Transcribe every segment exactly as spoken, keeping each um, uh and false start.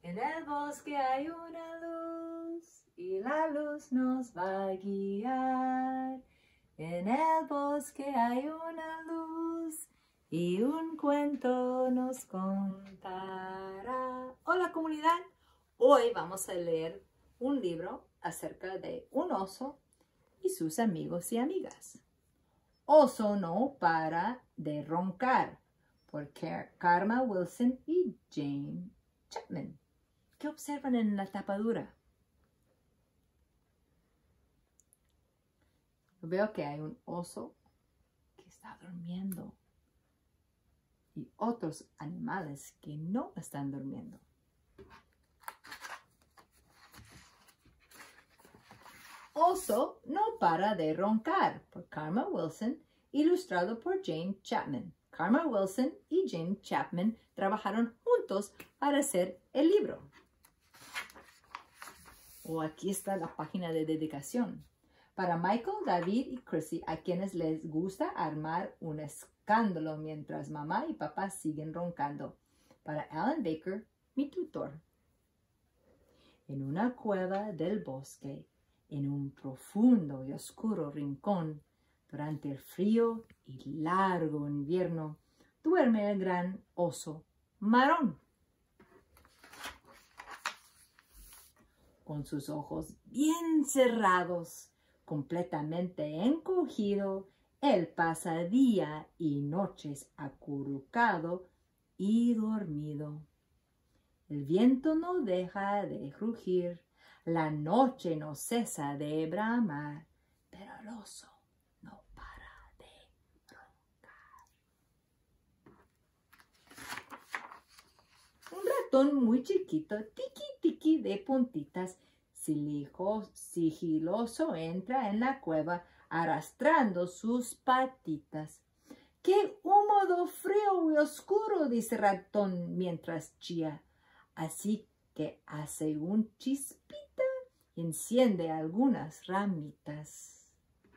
En el bosque hay una luz y la luz nos va a guiar. En el bosque hay una luz y un cuento nos contará. Hola comunidad, hoy vamos a leer un libro acerca de un oso y sus amigos y amigas. Oso no para de roncar, por Karma Wilson y Jane Chapman. ¿Qué observan en la tapadura? Veo que hay un oso que está durmiendo y otros animales que no están durmiendo. Oso no para de roncar, por Karma Wilson, ilustrado por Jane Chapman. Karma Wilson y Jane Chapman trabajaron juntos para hacer el libro. O aquí está la página de dedicación. Para Michael, David y Chrissy, a quienes les gusta armar un escándalo mientras mamá y papá siguen roncando. Para Alan Baker, mi tutor. En una cueva del bosque, en un profundo y oscuro rincón, durante el frío y largo invierno, duerme el gran oso marrón. Con sus ojos bien cerrados, completamente encogido, él pasa día y noches acurrucado y dormido. El viento no deja de rugir, la noche no cesa de bramar, pero el oso no para de roncar. Un ratón muy chiquito, tiqui tiqui de puntitas, sigiloso entra en la cueva arrastrando sus patitas. ¡Qué húmedo, frío y oscuro!, dice ratón mientras chilla. Así que hace un chispita y enciende algunas ramitas.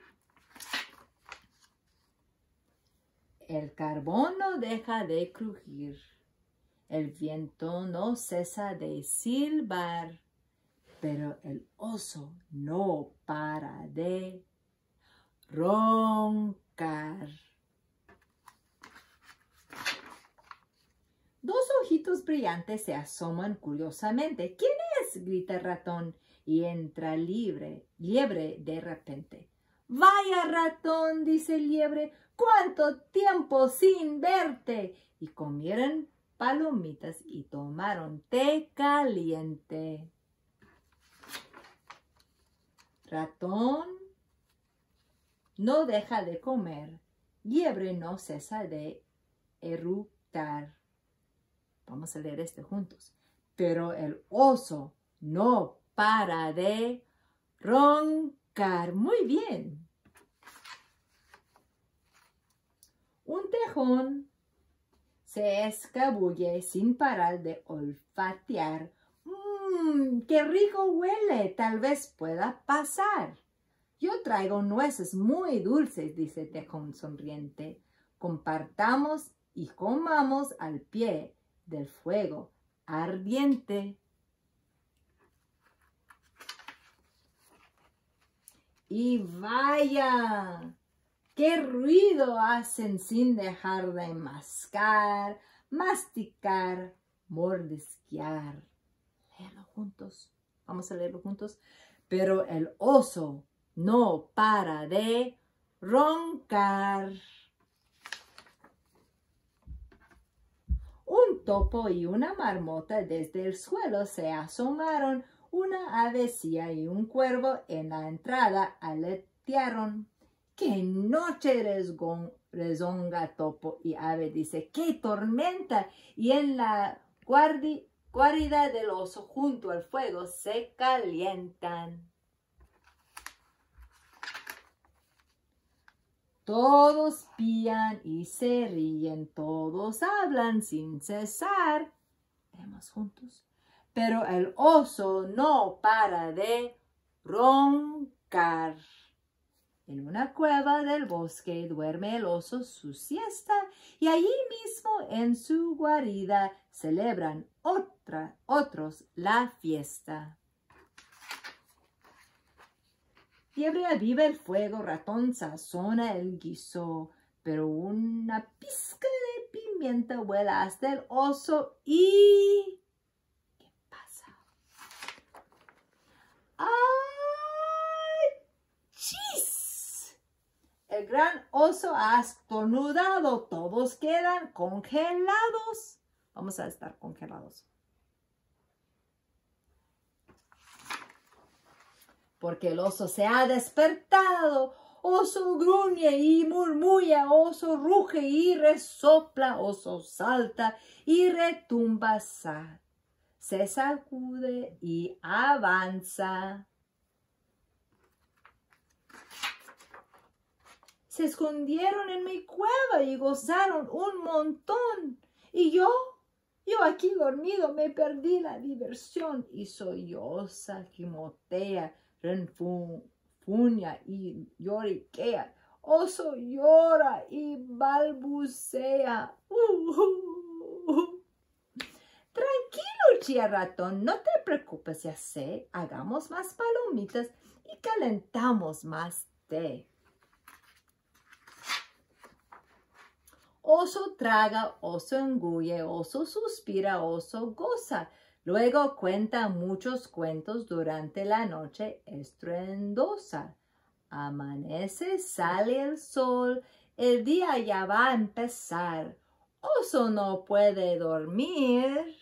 El carbón no deja de crujir. El viento no cesa de silbar. Pero el oso no para de roncar. Dos ojitos brillantes se asoman curiosamente. ¿Quién es?, grita el ratón y entra libre, liebre de repente. Vaya ratón, dice el liebre, cuánto tiempo sin verte. Y comieron palomitas y tomaron té caliente. Ratón no deja de comer, liebre no cesa de eructar. Vamos a leer esto juntos. Pero el oso no para de roncar. Muy bien. Un tejón se escabulle sin parar de olfatear. ¡Mmm! ¡Qué rico huele! Tal vez pueda pasar. Yo traigo nueces muy dulces, dice el tejón sonriente. Compartamos y comamos al pie del fuego ardiente. Y vaya, qué ruido hacen sin dejar de mascar, masticar, mordisquear. Léelo juntos. Vamos a leerlo juntos. Pero el oso no para de roncar. Un topo y una marmota desde el suelo se asomaron. Una avecilla y un cuervo en la entrada aletearon. ¡Qué noche rezonga topo y ave! Dice, ¡qué tormenta! Y en la guardia guarida del oso junto al fuego se calientan. Todos pían y se ríen, todos hablan sin cesar. Leemos juntos. Pero el oso no para de roncar. En una cueva del bosque duerme el oso su siesta y allí mismo en su guarida celebran otra, otros la fiesta. Fiebre aviva el fuego, ratón sazona el guiso, pero una pizca de pimienta vuela hasta el oso y... ¿Qué pasa? ¡Ay! ¡Chis! El gran oso ha estornudado, todos quedan congelados. Vamos a estar congelados. Porque el oso se ha despertado. Oso gruñe y murmulla, oso ruge y resopla, oso salta y retumba, se sacude y avanza. Se escondieron en mi cueva y gozaron un montón. Y yo, yo aquí dormido me perdí la diversión y solloza, gimotea, renfuña y lloriquea. Oso llora y balbucea. Uh, uh, uh. Tranquilo, chía ratón, no te preocupes, ya sé. Hagamos más palomitas y calentamos más té. Oso traga, oso engulle, oso suspira, oso goza. Luego cuenta muchos cuentos durante la noche estruendosa. Amanece, sale el sol, el día ya va a empezar. Oso no puede dormir,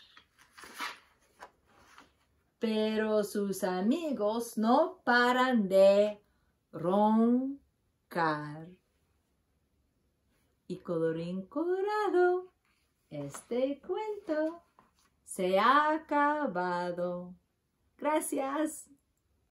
pero sus amigos no paran de roncar. Y colorín colorado, este cuento se ha acabado. Gracias.